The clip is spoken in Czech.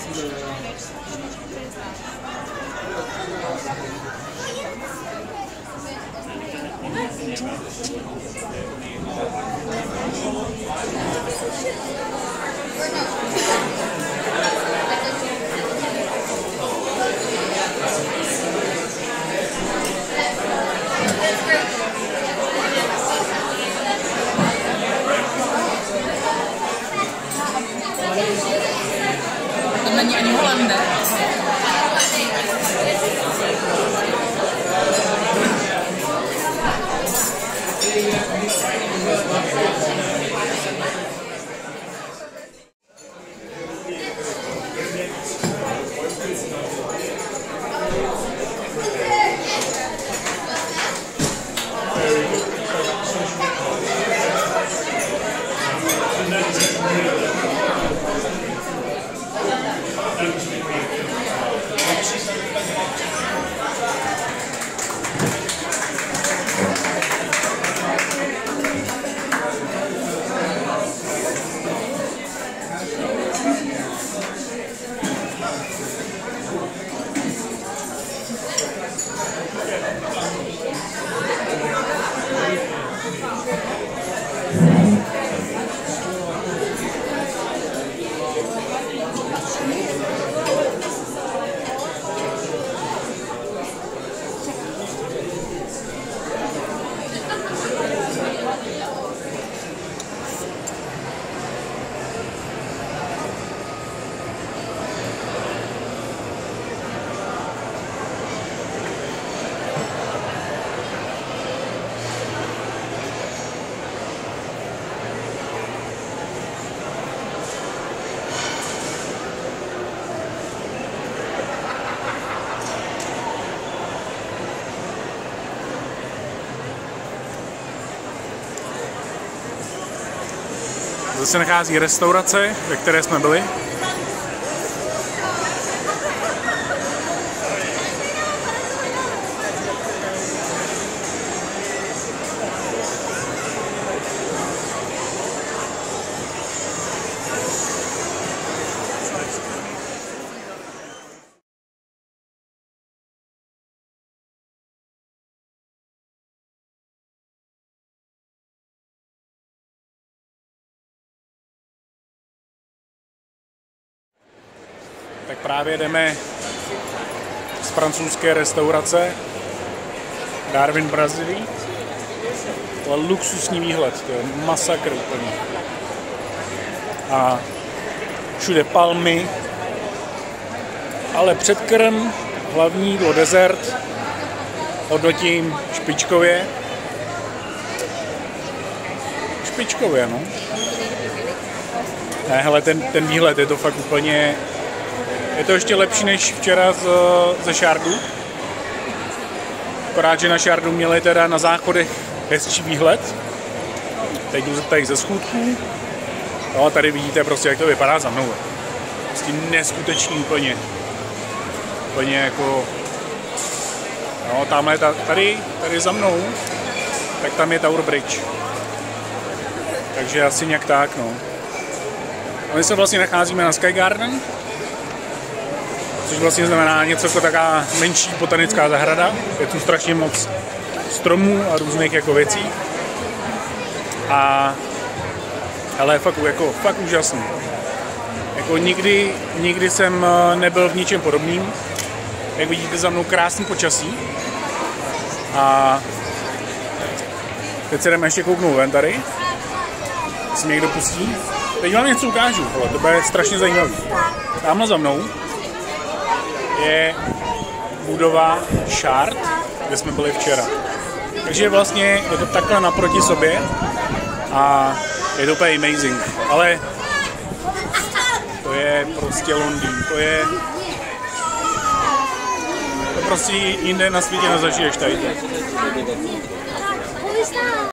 To není ani Holanděr. Zde se nachází restaurace, ve které jsme byli. Tak právě jdeme z francouzské restaurace Darwin Brasserie. To je luxusní výhled, to je masakr úplně. A všude palmy, ale předkrm, hlavní jídlo, dezert, hodnotím špičkově. Špičkově, no. Ne, hele, ten výhled je to fakt úplně... Je to ještě lepší než včera ze Šardu. Akorát, že na Šardu měli teda na záchodech hezčí výhled. Teď jdu tady ze schůdků. No a tady vidíte prostě, jak to vypadá za mnou. Prostě neskutečný úplně. Úplně jako... No, tamhle, tady za mnou, tak tam je Tower Bridge. Takže asi nějak tak, no. A my se vlastně nacházíme na Sky Garden, což vlastně znamená něco jako taková menší botanická zahrada. Je tu strašně moc stromů a různých jako věcí. Ale fakt úžasný. Jako nikdy jsem nebyl v ničem podobným. Jak vidíte za mnou krásný počasí. A teď se jdeme ještě kouknout ven tady. Jestli mě někdo pustí. Teď vám něco ukážu, ale to bude strašně zajímavý. Tamhle za mnou je budova Shard, kde jsme byli včera. Takže vlastně je to takhle naproti sobě a je to úplně amazing. Ale to je prostě Londýn, to prostě jinde na světě nezažiješ tady.